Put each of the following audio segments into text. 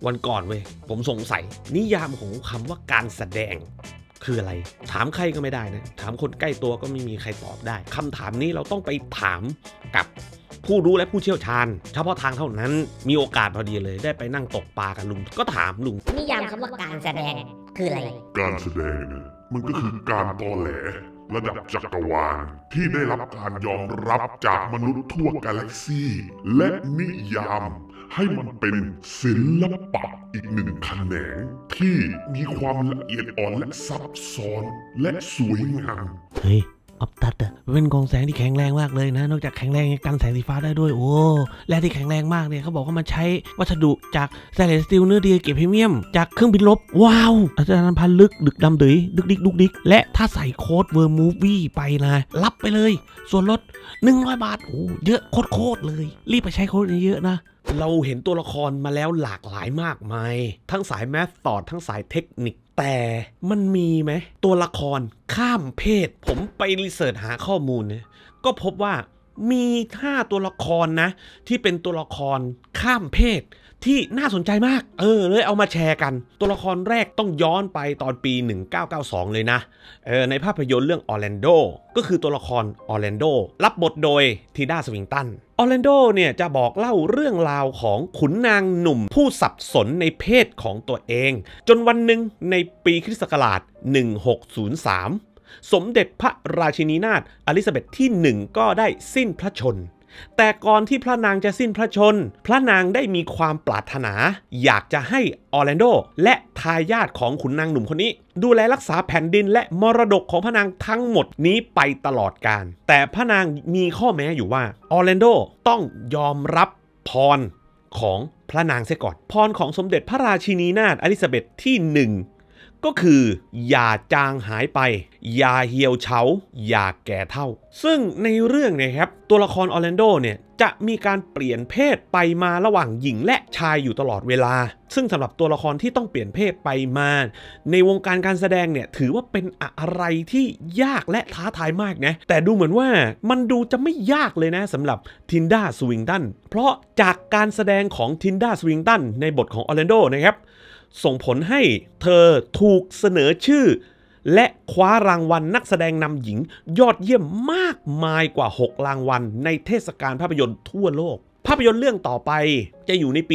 วันก่อนเว้ยผมสงสัยนิยามของคำว่าการแสดงคืออะไรถามใครก็ไม่ได้นะถามคนใกล้ตัวก็ไม่มีใครตอบได้คำถามนี้เราต้องไปถามกับผู้รู้และผู้เชี่ยวชาญเฉพาะทางเท่านั้นมีโอกาสพอดีเลยได้ไปนั่งตกปลากับลุงก็ถามลุงนิยามคำว่าการแสดงคืออะไรการแสดงมันก็คือการตอแหลระดับจักรวาลที่ได้รับการยอมรับจากมนุษย์ทั่วกาแล็กซี่และนิยามให้มันเป็นศิลปะอีกหนึ่งแขนงที่มีความละเอียดอ่อนและซับซ้อนและสวยงามเฮ้ยออฟตัดอะเป็นกองแสงที่แข็งแรงมากเลยนะนอกจากแข็งแรงยังกันแสงสีฟ้าได้ด้วยโอ้และที่แข็งแรงมากเนี่ยเขาบอกว่ามันใช้วัสดุจากสแตนเลสสตีลเนื้อดีเกรดพรีเมียมจากเครื่องบินรบว้าวอาจารย์พันลึกดึกดำดื๋ยดึกดิกดุกดิกและถ้าใส่โค้ดเวอร์มูฟวี่ไปนะรับไปเลยส่วนลด100 บาทโอ้เยอะโคตรเลยรีบไปใช้โค้ดเยอะนะเราเห็นตัวละครมาแล้วหลากหลายมากมายทั้งสายแมทธอดทั้งสายเทคนิคแต่มันมีไหมตัวละครข้ามเพศผมไปรีเสิร์ชหาข้อมูลเนี่ยก็พบว่ามี5ตัวละครนะที่เป็นตัวละครข้ามเพศที่น่าสนใจมากเลยเอามาแชร์กันตัวละครแรกต้องย้อนไปตอนปี1992เลยนะในภาพยนตร์เรื่องออร์แลนโดก็คือตัวละครออร์แลนโดรับบทโดยทีดาสวิงตันออร์แลนโดเนี่ยจะบอกเล่าเรื่องราวของขุนนางหนุ่มผู้สับสนในเพศของตัวเองจนวันหนึ่งในปีคริสต์ศักราช1603สมเด็จพระราชินีนาถอลิซาเบธที่1ก็ได้สิ้นพระชนแต่ก่อนที่พระนางจะสิ้นพระชนพระนางได้มีความปรารถนาอยากจะให้ออร์แลนโดและทายาทของขุนนางหนุ่มคนนี้ดูแลรักษาแผ่นดินและมรดกของพระนางทั้งหมดนี้ไปตลอดกาลแต่พระนางมีข้อแม้อยู่ว่าออร์แลนโดต้องยอมรับพรของพระนางเสียก่อนพรของสมเด็จพระราชินีนาถอลิซาเบธที่1ก็คืออย่าจางหายไปอย่าเหี่ยวเฉาอย่าแก่เท่าซึ่งในเรื่องเนี่ยครับตัวละครออร์แลนโดเนี่ยจะมีการเปลี่ยนเพศไปมาระหว่างหญิงและชายอยู่ตลอดเวลาซึ่งสำหรับตัวละครที่ต้องเปลี่ยนเพศไปมาในวงการการแสดงเนี่ยถือว่าเป็นอะไรที่ยากและท้าทายมากนะแต่ดูเหมือนว่ามันดูจะไม่ยากเลยนะสำหรับทินดาสวิงตันเพราะจากการแสดงของทินดาสวิงตันในบทของออร์แลนโดนะครับส่งผลให้เธอถูกเสนอชื่อและคว้ารางวัลนักแสดงนำหญิงยอดเยี่ยมมากมายกว่า6รางวัลในเทศกาลภาพยนตร์ทั่วโลกภาพยนตร์เรื่องต่อไปจะอยู่ในปี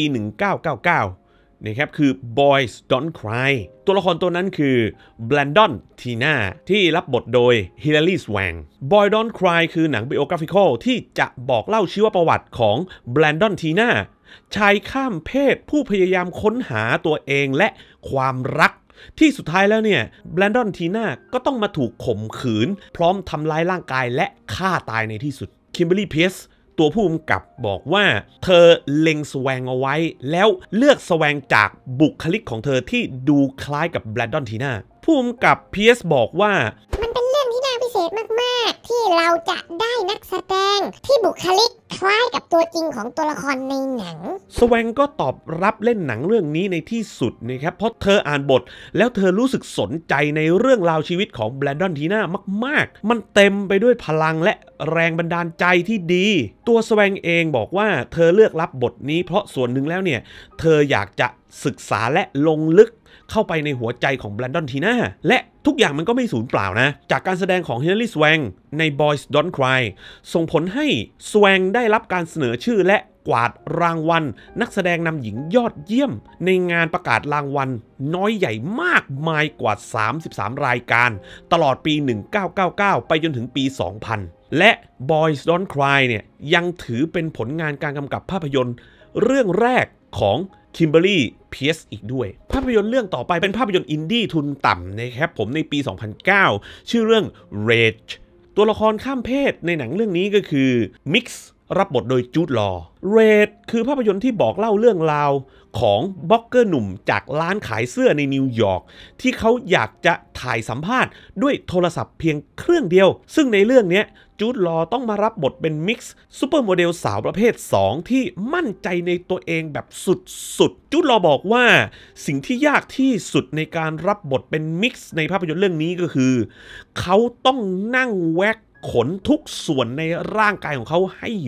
1999นะครับคือ Boys Don't Cry ตัวละครตัวนั้นคือแบรนดอนทีน่าที่รับบทโดยฮิลลารีสแวง Boys Don't Cry คือหนัง biographical ที่จะบอกเล่าชีวประวัติของแบรนดอนทีน่าชายข้ามเพศผู้พยายามค้นหาตัวเองและความรักที่สุดท้ายแล้วเนี่ยแบรนดอนทีน่าก็ต้องมาถูกข่มขืนพร้อมทำร้ายร่างกายและฆ่าตายในที่สุดคิมเบอร์รี่เพียร์สตัวผู้กำกับบอกว่าเธอเล็งแสวงเอาไว้แล้วเลือกแสวงจากบุคลิกของเธอที่ดูคล้ายกับแบรนดอนทีน่าผู้กำกับเพียร์สบอกว่ามันเป็นเรื่องที่น่าพิเศษมากๆที่เราจะได้นักแสดงที่บุคลิกคล้ายกับตัวจริงของตัวละครในหนังสแวงก็ตอบรับเล่นหนังเรื่องนี้ในที่สุดนะครับเพราะเธออ่านบทแล้วเธอรู้สึกสนใจในเรื่องราวชีวิตของแบรนดอนทีน่ามากๆมันเต็มไปด้วยพลังและแรงบันดาลใจที่ดีตัวสแวงเองบอกว่าเธอเลือกรับบทนี้เพราะส่วนหนึ่งแล้วเนี่ยเธออยากจะศึกษาและลงลึกเข้าไปในหัวใจของแบรนดอนทีน่าและทุกอย่างมันก็ไม่สูญเปล่านะจากการแสดงของฮิลลารีสแวงใน Boys Don't Cry ส่งผลให้สแวงได้รับการเสนอชื่อและกวาดรางวัลนักแสดงนำหญิงยอดเยี่ยมในงานประกาศรางวัลน้อยใหญ่มากมายกว่า33รายการตลอดปี1999ไปจนถึงปี2000และ Boys Don't Cry เนี่ยยังถือเป็นผลงานการกำกับภาพยนตร์เรื่องแรกของคิมเบอร์รี่เพียร์สอีกด้วยภาพยนตร์เรื่องต่อไปเป็นภาพยนตร์อินดี้ทุนต่ำนะครับผมในปี2009ชื่อเรื่อง Rage ตัวละครข้ามเพศในหนังเรื่องนี้ก็คือมิกซ์รับบทโดยจูดลอว์ Rage คือภาพยนตร์ที่บอกเล่าเรื่องราวของบล็อกเกอร์หนุ่มจากร้านขายเสื้อในนิวยอร์กที่เขาอยากจะถ่ายสัมภาษณ์ด้วยโทรศัพท์เพียงเครื่องเดียวซึ่งในเรื่องนี้จูดลอว์ต้องมารับบทเป็นมิกซ์ซูเปอร์โมเดลสาวประเภท2ที่มั่นใจในตัวเองแบบสุดๆจูดลอว์บอกว่าสิ่งที่ยากที่สุดในการรับบทเป็นมิกซ์ในภาพยนตร์เรื่องนี้ก็คือเขาต้องนั่งแว็กขนทุกส่วนในร่างกายของเขาให้หมด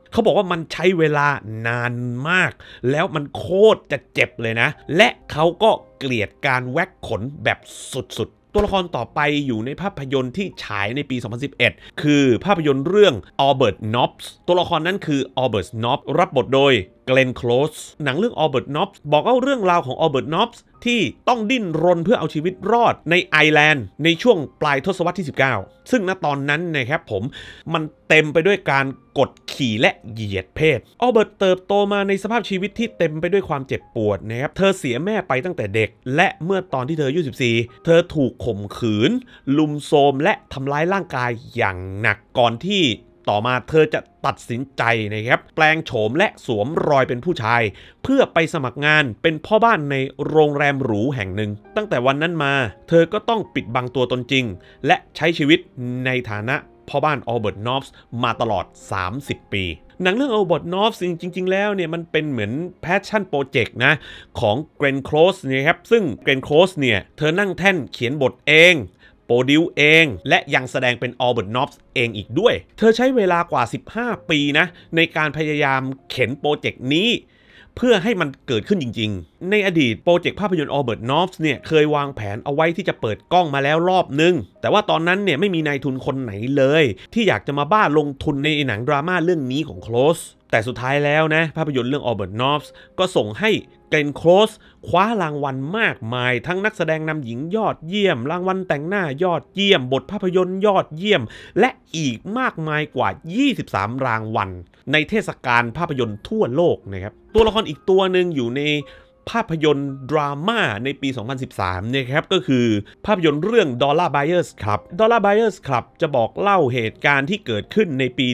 เขาบอกว่ามันใช้เวลานานมากแล้วมันโคตรจะเจ็บเลยนะและเขาก็เกลียดการแว็กขนแบบสุดๆตัวละครต่อไปอยู่ในภาพยนตร์ที่ฉายในปี 2011 คือภาพยนตร์เรื่อง Albert Nobbs ตัวละครนั้นคือ Albert Nobbs รับบทโดย Glenn Close หนังเรื่อง Albert Nobbs บอกเล่าเรื่องราวของ Albert Nobbs ที่ต้องดิ้นรนเพื่อเอาชีวิตรอดในไอร์แลนด์ในช่วงปลายทศวรรษที่ 19 ซึ่งณตอนนั้นนะครับมันเต็มไปด้วยการกดขี่และเหยียดเพศอัลเบิร์ตเติบโตมาในสภาพชีวิตที่เต็มไปด้วยความเจ็บปวดนะครับเธอเสียแม่ไปตั้งแต่เด็กและเมื่อตอนที่เธออายุ 14 เธอถูกข่มขืนลุมโทรมและทำร้ายร่างกายอย่างหนักก่อนที่ต่อมาเธอจะตัดสินใจนะครับแปลงโฉมและสวมรอยเป็นผู้ชายเพื่อไปสมัครงานเป็นพ่อบ้านในโรงแรมหรูแห่งหนึ่งตั้งแต่วันนั้นมาเธอก็ต้องปิดบังตัวตนจริงและใช้ชีวิตในฐานะพ่อบ้านอัลเบิร์ตนอฟส์มาตลอด30 ปีหนังเรื่องอัลเบิร์ตนอฟส์จริงๆแล้วเนี่ยมันเป็นเหมือนแพชชั่นโปรเจกต์นะของเกรนโคลสนะครับซึ่งเกรนโคลสเนี่ยเธอนั่งแท่นเขียนบทเองโปรดิวเองและยังแสดงเป็นอัลเบิร์ตนอฟส์เองอีกด้วยเธอใช้เวลากว่า15 ปีนะในการพยายามเข็นโปรเจกต์นี้เพื่อให้มันเกิดขึ้นจริงๆในอดีตโปรเจกต์ภาพยนตร์อัลเบิร์ตนอฟส์เนี่ยเคยวางแผนเอาไว้ที่จะเปิดกล้องมาแล้วรอบนึงแต่ว่าตอนนั้นเนี่ยไม่มีนายทุนคนไหนเลยที่อยากจะมาบ้าลงทุนในหนังดราม่าเรื่องนี้ของโคลสแต่สุดท้ายแล้วนะภาพยนตร์เรื่องอัลเบิร์ตนอฟส์ก็ส่งให้เกรนโคลสคว้ารางวัลมากมายทั้งนักแสดงนำหญิงยอดเยี่ยมรางวัลแต่งหน้ายอดเยี่ยมบทภาพยนตร์ยอดเยี่ยมและอีกมากมายกว่า23รางวัลในเทศกาลภาพยนตร์ทั่วโลกนะครับตัวละครอีกตัวหนึ่งอยู่ในภาพยนตร์ดราม่าในปี 2013 นะครับก็คือภาพยนตร์เรื่อง Dollar Buyers Club Dollar Buyers Club จะบอกเล่าเหตุการณ์ที่เกิดขึ้นในปี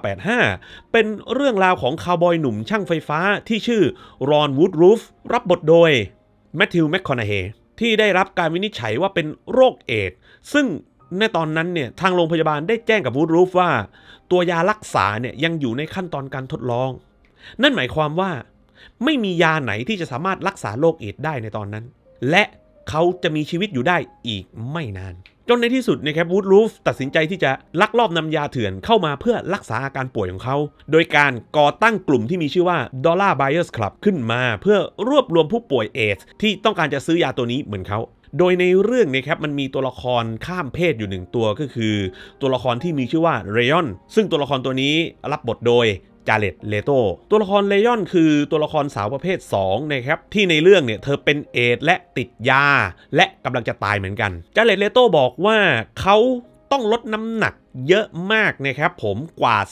1985 เป็นเรื่องราวของคาวบอยหนุ่มช่างไฟฟ้าที่ชื่อรอน วูดรูฟรับบทโดยแมทธิว แมคคอนาเฮย์ที่ได้รับการวินิจฉัยว่าเป็นโรคเอดส์ซึ่งในตอนนั้นเนี่ยทางโรงพยาบาลได้แจ้งกับวูดรูฟว่าตัวยารักษาเนี่ยยังอยู่ในขั้นตอนการทดลองนั่นหมายความว่าไม่มียาไหนที่จะสามารถรักษาโรคเอดส์ได้ในตอนนั้นและเขาจะมีชีวิตอยู่ได้อีกไม่นานจนในที่สุดนะครับวูดรูฟตัดสินใจที่จะลักลอบนำยาเถื่อนเข้ามาเพื่อรักษาอาการป่วยของเขาโดยการก่อตั้งกลุ่มที่มีชื่อว่า Dollar Buyers Club ขึ้นมาเพื่อรวบรวมผู้ป่วยเอดส์ที่ต้องการจะซื้อยาตัวนี้เหมือนเขาโดยในเรื่องนี้ครับมันมีตัวละครข้ามเพศอยู่1ตัวก็คือตัวละครที่มีชื่อว่าเรยอนซึ่งตัวละครตัวนี้รับบทโดยจาเลต เลโตตัวละครเรยอนคือตัวละครสาวประเภท2นะครับที่ในเรื่องเนี่ยเธอเป็นเอดส์และติดยาและกำลังจะตายเหมือนกันจาเลต เลโตบอกว่าเขาต้องลดน้ำหนักเยอะมากนะครับผมกว่า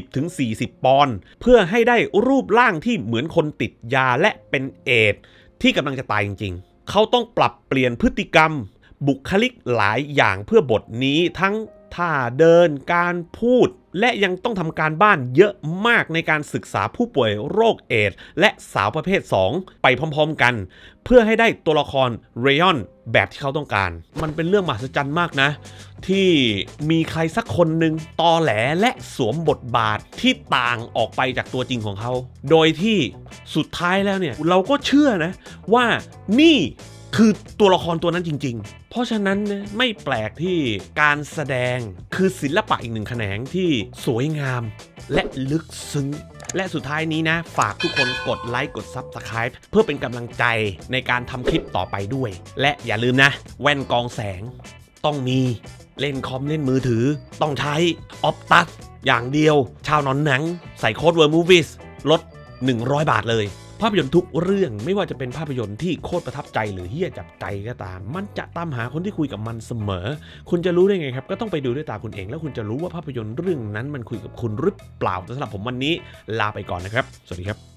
30-40 ปอนด์เพื่อให้ได้รูปร่างที่เหมือนคนติดยาและเป็นเอดส์ที่กำลังจะตายจริงๆเขาต้องปรับเปลี่ยนพฤติกรรมบุคลิกหลายอย่างเพื่อบทนี้ทั้งท่าเดินการพูดและยังต้องทำการบ้านเยอะมากในการศึกษาผู้ป่วยโรคเอดส์และสาวประเภท2ไปพร้อมๆกันเพื่อให้ได้ตัวละครเรยอนแบบที่เขาต้องการมันเป็นเรื่องมหัศจรรย์มากนะที่มีใครสักคนหนึ่งตอแหลและสวมบทบาทที่ต่างออกไปจากตัวจริงของเขาโดยที่สุดท้ายแล้วเนี่ยเราก็เชื่อนะว่านี่คือตัวละครตัวนั้นจริงๆเพราะฉะนั้นนะไม่แปลกที่การแสดงคือศิลปะอีกหนึ่งแขนงที่สวยงามและลึกซึ้งและสุดท้ายนี้นะฝากทุกคนกดไลค์กด Subscribe เพื่อเป็นกำลังใจในการทำคลิปต่อไปด้วยและอย่าลืมนะแว่นกองแสงต้องมีเล่นคอมเล่นมือถือต้องใช้ Optus อย่างเดียวชาวนอนหนังใส่โค้ด World Movies ลด100 บาทเลยภาพยนตร์ทุกเรื่องไม่ว่าจะเป็นภาพยนตร์ที่โคตรประทับใจหรือเฮี้ยจับใจก็ตามมันจะตามหาคนที่คุยกับมันเสมอคุณจะรู้ได้ไงครับก็ต้องไปดูด้วยตาคุณเองแล้วคุณจะรู้ว่าภาพยนตร์เรื่องนั้นมันคุยกับคุณหรือเปล่าสำหรับผมวันนี้ลาไปก่อนนะครับสวัสดีครับ